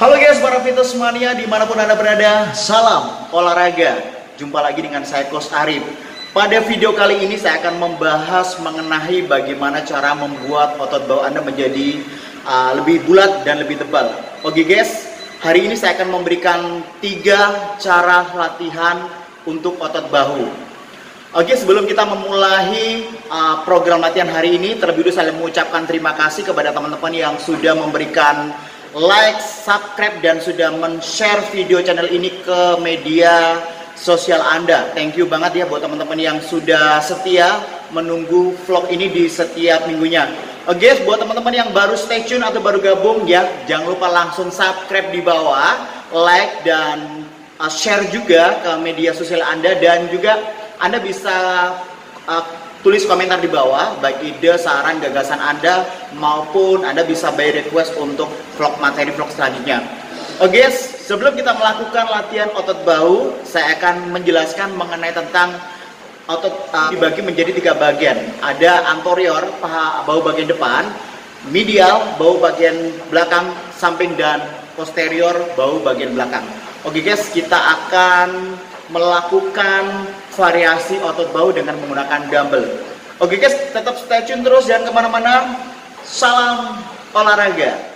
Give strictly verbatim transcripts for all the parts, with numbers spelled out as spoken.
Halo guys, para fitness mania dimanapun anda berada, salam olahraga. Jumpa lagi dengan saya Coach Arif. Pada video kali ini saya akan membahas mengenai bagaimana cara membuat otot bahu anda menjadi uh, lebih bulat dan lebih tebal. Oke guys, hari ini saya akan memberikan tiga cara latihan untuk otot bahu. Oke, sebelum kita memulai uh, program latihan hari ini, terlebih dahulu saya mengucapkan terima kasih kepada teman-teman yang sudah memberikan like, subscribe, dan sudah men-share video channel ini ke media sosial Anda. Thank you banget ya buat teman-teman yang sudah setia menunggu vlog ini di setiap minggunya. Oke, okay, buat teman-teman yang baru stay tune atau baru gabung ya, jangan lupa langsung subscribe di bawah, like, dan uh, share juga ke media sosial Anda, dan juga Anda bisa uh, tulis komentar di bawah, baik ide, saran, gagasan Anda, maupun Anda bisa by request untuk vlog materi vlog selanjutnya. Oke guys, sebelum kita melakukan latihan otot bahu, saya akan menjelaskan mengenai tentang otot uh, dibagi menjadi tiga bagian. Ada anterior, paha bahu bagian depan, medial, bahu bagian belakang, samping, dan posterior, bahu bagian belakang. Oke guys, kita akan melakukan variasi otot bahu dengan menggunakan dumbbell. Oke guys, tetap stay tune terus, jangan kemana-mana. Salam olahraga.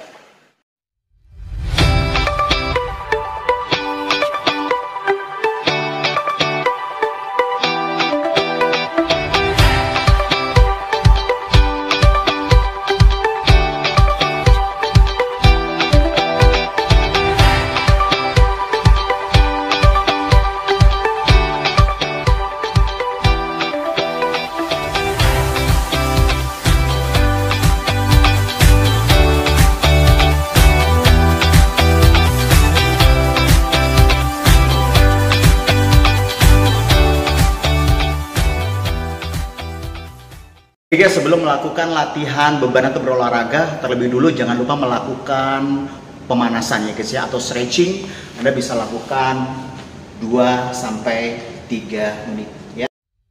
Oke guys, sebelum melakukan latihan beban atau berolahraga, terlebih dulu jangan lupa melakukan pemanasan ya guys ya, atau stretching. Anda bisa lakukan dua sampai tiga menit ya.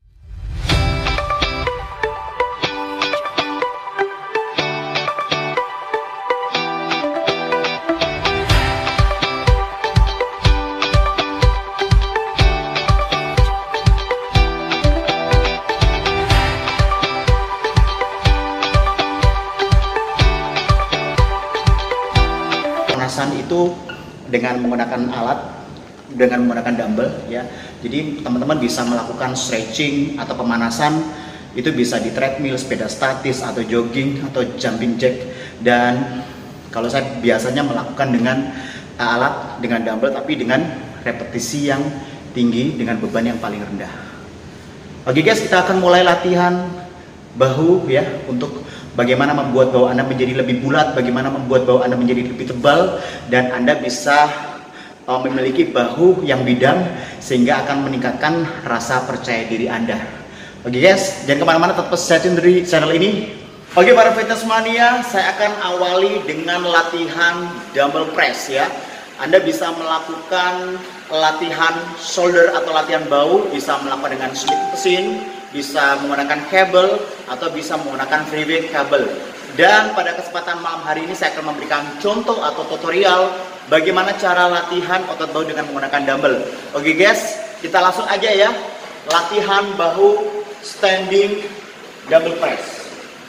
Itu dengan menggunakan alat, dengan menggunakan dumbbell ya. Jadi teman-teman bisa melakukan stretching atau pemanasan itu bisa di treadmill, sepeda statis, atau jogging, atau jumping jack. Dan kalau saya biasanya melakukan dengan alat, dengan dumbbell, tapi dengan repetisi yang tinggi dengan beban yang paling rendah. Oke guys, kita akan mulai latihan bahu ya, untuk bagaimana membuat bahu Anda menjadi lebih bulat, bagaimana membuat bahu Anda menjadi lebih tebal, dan Anda bisa uh, memiliki bahu yang bidang sehingga akan meningkatkan rasa percaya diri Anda. Oke guys, jangan kemana-mana, tetap stay tune di channel ini. Oke para fitness mania, saya akan awali dengan latihan dumbbell press ya. Anda bisa melakukan latihan shoulder atau latihan bahu, bisa melakukan dengan Smith machine, bisa menggunakan kabel, atau bisa menggunakan free weight kabel. Dan pada kesempatan malam hari ini saya akan memberikan contoh atau tutorial bagaimana cara latihan otot bahu dengan menggunakan dumbbell. Oke guys, kita langsung aja ya, latihan bahu standing dumbbell press.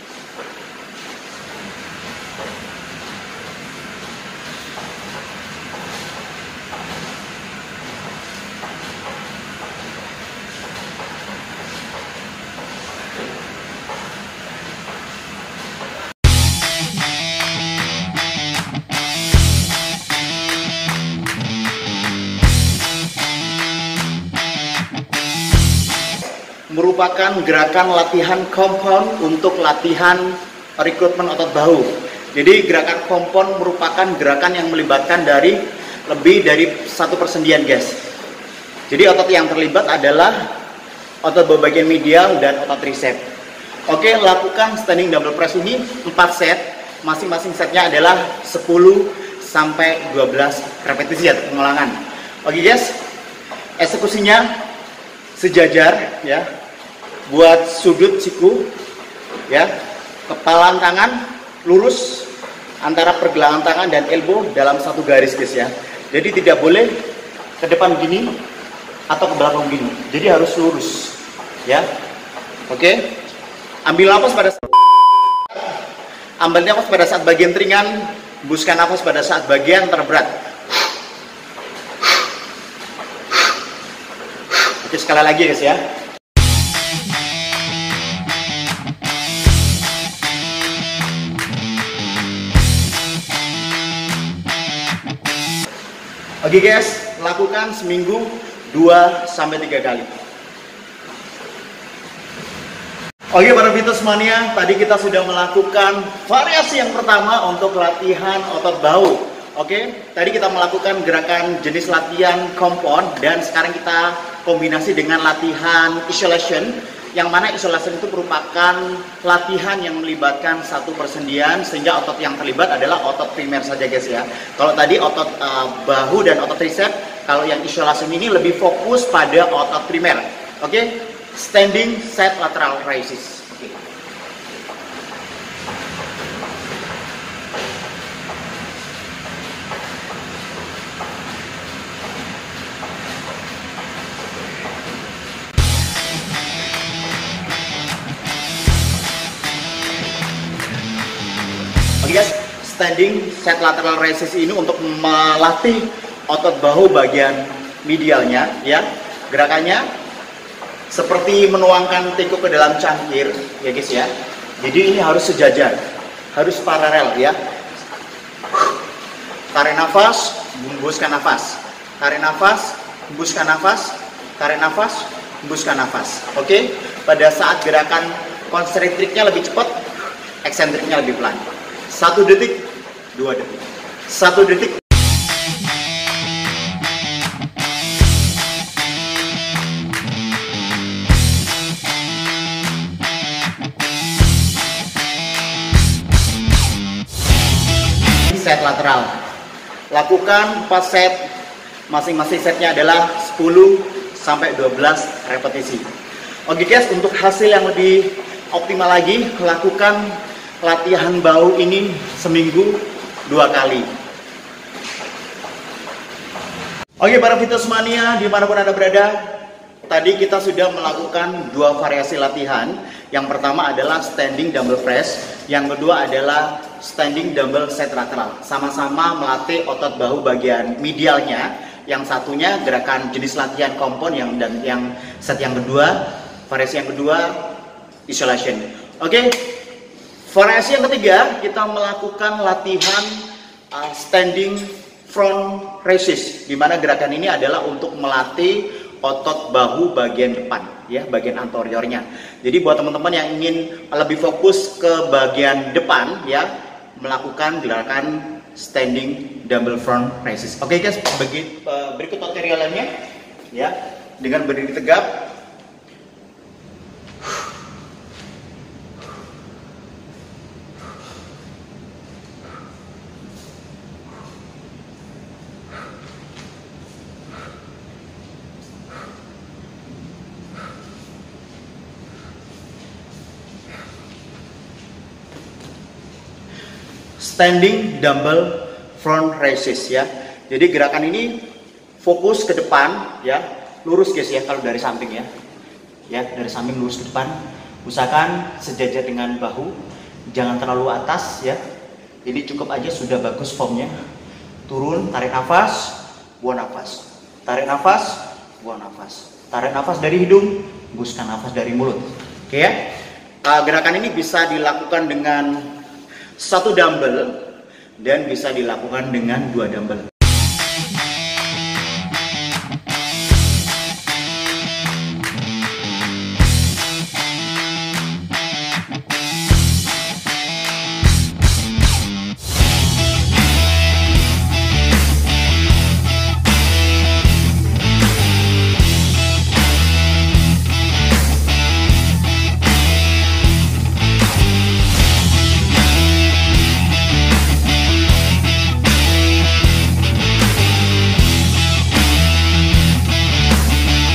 Merupakan gerakan latihan compound untuk latihan rekrutmen otot bahu. Jadi gerakan compound merupakan gerakan yang melibatkan dari lebih dari satu persendian guys. Jadi otot yang terlibat adalah otot bahu bagian medial dan otot tricep. Oke, lakukan standing dumbbell press ini empat set. Masing-masing setnya adalah sepuluh sampai dua belas repetisi atau pengulangan. Oke guys, eksekusinya sejajar ya. Buat sudut siku ya, kepalan tangan lurus, antara pergelangan tangan dan elbow dalam satu garis guys ya. Jadi tidak boleh ke depan gini atau ke belakang gini. Jadi harus lurus ya. Oke. Ambil nafas pada saat ambil nafas pada saat bagian ringan, hembuskan nafas pada saat bagian terberat. Oke, sekali lagi guys ya. Oke guys, lakukan seminggu dua sampai tiga kali. Oke para Fitness Mania, tadi kita sudah melakukan variasi yang pertama untuk latihan otot bahu. Oke, tadi kita melakukan gerakan jenis latihan compound dan sekarang kita kombinasi dengan latihan isolation, yang mana isolation itu merupakan latihan yang melibatkan satu persendian sehingga otot yang terlibat adalah otot primer saja guys ya. Kalau tadi otot uh, bahu dan otot tricep, kalau yang isolation ini lebih fokus pada otot primer. Oke, standing set lateral raises. Oke. Oke guys, standing set lateral raises ini untuk melatih otot bahu bagian medialnya ya. Gerakannya seperti menuangkan teko ke dalam cangkir ya guys ya. Jadi ini harus sejajar, harus paralel ya. Tarik nafas, hembuskan nafas. Tarik nafas, hembuskan nafas. Tarik nafas, hembuskan nafas. Oke, pada saat gerakan konsentriknya lebih cepat, eksentriknya lebih pelan. Satu detik, dua detik, satu detik. Set lateral. Lakukan empat set. Masing-masing setnya adalah sepuluh sampai dua belas repetisi. Oke guys, untuk hasil yang lebih optimal lagi, lakukan latihan bahu ini seminggu dua kali. Oke para Fitness Mania, dimanapun Anda berada, tadi kita sudah melakukan dua variasi latihan. Yang pertama adalah standing dumbbell press, yang kedua adalah standing dumbbell set lateral. Sama-sama melatih otot bahu bagian medialnya. Yang satunya gerakan jenis latihan compound, yang dan yang set yang kedua, variasi yang kedua isolation. Oke. Variasi yang ketiga, kita melakukan latihan uh, standing front raises, di mana gerakan ini adalah untuk melatih otot bahu bagian depan, ya, bagian anteriornya. Jadi buat teman-teman yang ingin lebih fokus ke bagian depan, ya, melakukan gerakan standing dumbbell front raises. Oke guys, bagi, uh, berikut tutorialnya, ya, dengan berdiri tegap. Standing dumbbell front raises ya. Jadi gerakan ini fokus ke depan ya, lurus guys ya kalau dari samping ya. Ya, dari samping lurus ke depan. Usahakan sejajar dengan bahu, jangan terlalu atas ya. Ini cukup aja sudah bagus formnya. Turun, tarik nafas, buang nafas. Tarik nafas, buang nafas. Tarik nafas dari hidung, hembuskan nafas dari mulut. Oke ya. Uh, gerakan ini bisa dilakukan dengan satu dumbbell dan bisa dilakukan dengan dua dumbbell.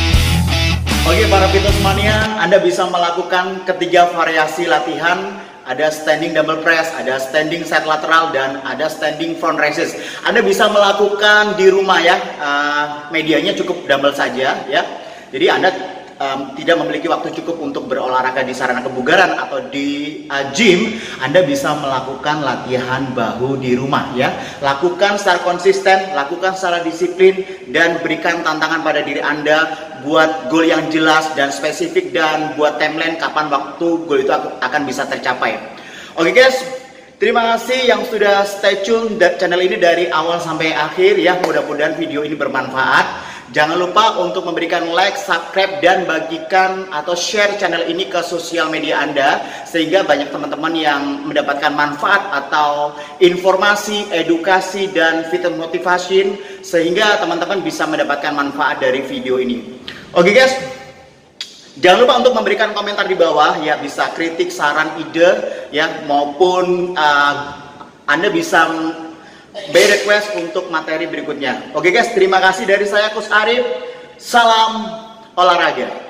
Oke para Fitness Mania, Anda bisa melakukan ketiga variasi latihan ada standing dumbbell press, ada standing side lateral, dan ada standing front raises. Anda bisa melakukan di rumah ya, uh, medianya cukup dumbbell saja ya. Jadi Anda Um, tidak memiliki waktu cukup untuk berolahraga di sarana kebugaran atau di uh, gym, Anda bisa melakukan latihan bahu di rumah ya. Lakukan secara konsisten, lakukan secara disiplin, dan berikan tantangan pada diri Anda buat goal yang jelas dan spesifik, dan buat timeline kapan waktu goal itu akan bisa tercapai. Oke guys, terima kasih yang sudah stay tune channel ini dari awal sampai akhir ya. Mudah-mudahan video ini bermanfaat. Jangan lupa untuk memberikan like, subscribe, dan bagikan atau share channel ini ke sosial media Anda, sehingga banyak teman-teman yang mendapatkan manfaat atau informasi, edukasi, dan video motivasi, sehingga teman-teman bisa mendapatkan manfaat dari video ini. Oke guys, jangan lupa untuk memberikan komentar di bawah ya, bisa kritik, saran, ide ya, maupun uh, Anda bisa by request untuk materi berikutnya. Oke guys, terima kasih dari saya Coach Arif. Salam olahraga.